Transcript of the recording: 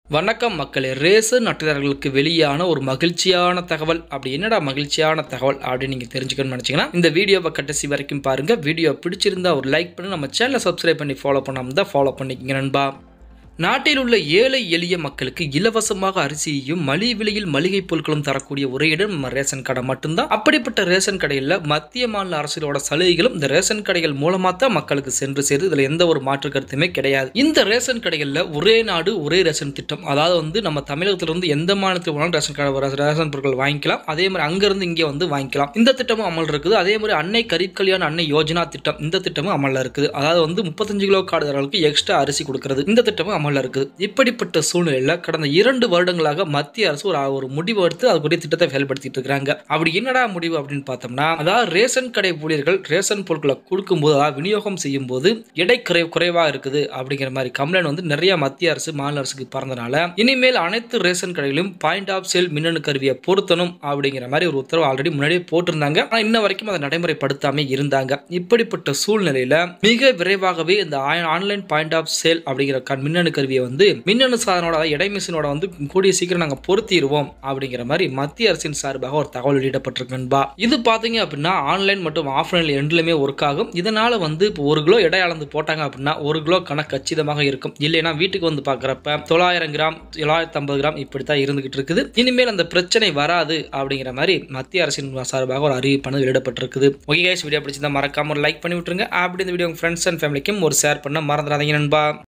வணக்கம் மக்களே. ரேஷன் அட்டைதாரர்களுக்கு வெளியான ஒரு மகிழ்ச்சியான தகவல். அப்படி என்னடா மகிழ்ச்சியான தகவல் அப்படின்னு நீங்கள் தெரிஞ்சுக்கணும்னு நினச்சிங்கன்னா இந்த வீடியோவை கடைசி வரைக்கும் பாருங்கள். வீடியோ பிடிச்சிருந்தா ஒரு லைக் பண்ணி நம்ம சேனலை சப்ஸ்கிரைப் பண்ணி ஃபாலோ பண்ணாமல் தான் ஃபாலோ பண்ணிக்கங்க நண்பா. நாட்டில் உள்ள ஏழை எளிய மக்களுக்கு இலவசமாக அரிசியையும் மலிவு விலையில் மளிகை பொருட்களும் தரக்கூடிய ஒரே இடம் நம்ம ரேஷன் கடை மட்டும்தான். அப்படிப்பட்ட ரேஷன் கடையில் மத்திய மாநில அரசுகளோட சலுகைகளும் இந்த ரேஷன் கடைகள் மூலமாக தான் மக்களுக்கு சென்று சேருது. இதில் எந்த ஒரு மாற்று கருத்துமே கிடையாது. இந்த ரேஷன் கடைகளில் ஒரே நாடு ஒரே ரேஷன் திட்டம், அதாவது நம்ம தமிழகத்திலிருந்து எந்த மாநிலத்தில் போனாலும் ரேஷன் பொருட்கள் வாங்கிக்கலாம். அதே மாதிரி அங்கிருந்து இங்கே வந்து வாங்கிக்கலாம். இந்த திட்டமும் அமல் இருக்குது. அதே மாதிரி அன்னை கரீப் கல்யாண் அன்னை யோஜனா திட்டம், இந்த திட்டமும் அமல்ல இருக்குது. அதாவது 35 கிலோ கார்டுதாரர்களுக்கு எக்ஸ்ட்ரா அரிசி கொடுக்கிறது. இந்த திட்டமும் அமல் இருக்குது. இப்படிப்பட்ட சூழ்நிலையில கடந்த 2 வருடங்களாக மத்திய அரசு ஒரு முடிவு எடுத்து அதுக்குரிய திட்டத்தை செயல்படுத்திட்டு இருக்காங்க. அப்படி என்னடா முடிவு அப்படின்னு பார்த்தோம்னா, அதாவது ரேஷன் கடை ஊழியர்கள் ரேஷன் பொருட்களை கொடுக்கும்போது, அதாவது விநியோகம் செய்யும் போது எடை குறைவா இருக்குது அப்படிங்கிற மாதிரி கம்ப்ளைண்ட் நிறைய மத்திய அரசு மாநில அரசுக்கு பறந்தனால இனிமேல் அனைத்து ரேஷன் கடைகளிலும் பாயிண்ட் ஆஃப் சேல் மின்னணு கருவியை பொருத்தணும் அப்படிங்கிற மாதிரி ஒரு உத்தரவு ஆல்ரெடி முன்னாடியே போட்டிருந்தாங்க. ஆனா இன்ன வரைக்கும் அதை நடைமுறைப்படுத்தாம இருந்தாங்க. இப்படிப்பட்ட சூழ்நிலையில மிக விரைவாகவே இந்த ஆன்லைன் பாயிண்ட் ஆஃப் சேல் அப்படிங்கிற மின்னணு கருவியை மின்னணு சாதனோட எடை மிஷினோட கூடிய சீக்கிரம் நாங்க பொருத்திடுவோம் அப்படிங்கிற மாதிரி மத்திய அரசின் சார்பாக ஒரு தகவல் வெளியிடப்பட்டிருக்கு. இது பாத்தீங்க அப்படின்னா ஆன்லைன் மற்றும் ஆஃப்லைன் ரெண்டுலயுமே ஒர்க் ஆகும். இதனால இப்போ 1 கிலோ எடை அளந்து போட்டாங்க அப்படின்னா 1 கிலோ கணக்கு கச்சிதமாக இருக்கும். இல்லைன்னா வீட்டுக்கு பாக்குறப்ப 900 கிராம் 950 கிராம் இப்படித்தான் இருந்துகிட்டு இருக்குது. இனிமேல் அந்த பிரச்சனை வராது அப்படிங்கிற மாதிரி மத்திய அரசின் சார்பாக ஒரு அறிவிப்பானது வெளியிடப்பட்டிருக்குது. ஓகே கைஸ், வீடியோ பிடிச்சிருந்தா மறக்காம ஒரு லைக் பண்ணி விட்டுருங்க. அப்படி இந்த வீடியோ உங்க ஃப்ரெண்ட்ஸ் அண்ட் ஃபேமிலிக்கும் ஒரு ஷேர் பண்ண மறந்துடாதீங்க நண்பா.